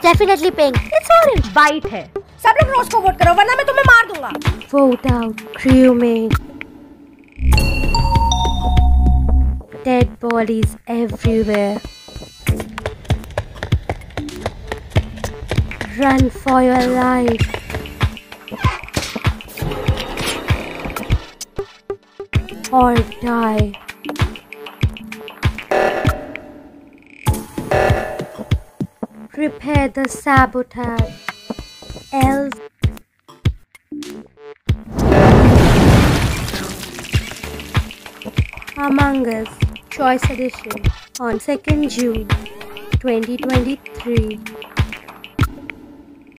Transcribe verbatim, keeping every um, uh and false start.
definitely pink. It's orange. White है. सब लोग रोज को वोट करो वरना मैं तुम्हें मार दूंगा. Vote out, crewmate. Dead bodies everywhere. Run for your life. Or die. Prepare the sabotage. Else. Among Us Choice Edition on second June twenty twenty-three.